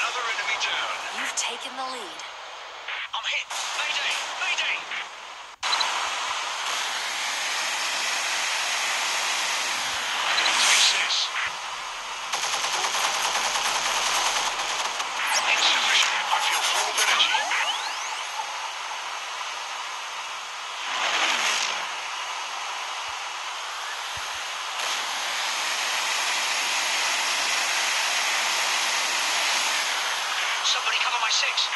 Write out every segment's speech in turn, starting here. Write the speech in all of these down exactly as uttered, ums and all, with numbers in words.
Another enemy down. You've taken the lead. I'm hit. Mayday! Mayday! Taste this. Insufficient. I feel full of energy. Somebody cover my six.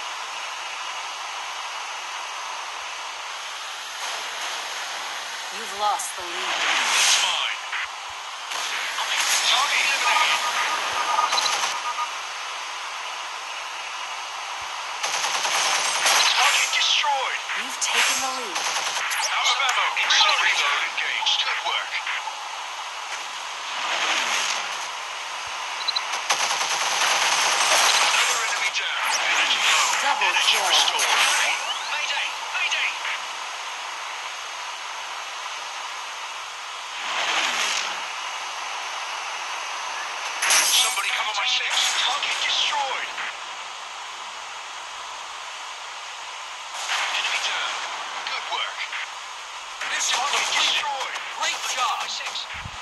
You've lost the lead. It's mine. Target eliminated. Target destroyed. You've taken the lead. Out of ammo. Instant reload engaged. Good work. Another enemy down. Energy low. Double Energy kill. restored. Mayday! Mayday! Somebody cover my six. Target destroyed. Enemy down. Good work. This target destroyed. Great Somebody job. cover my six.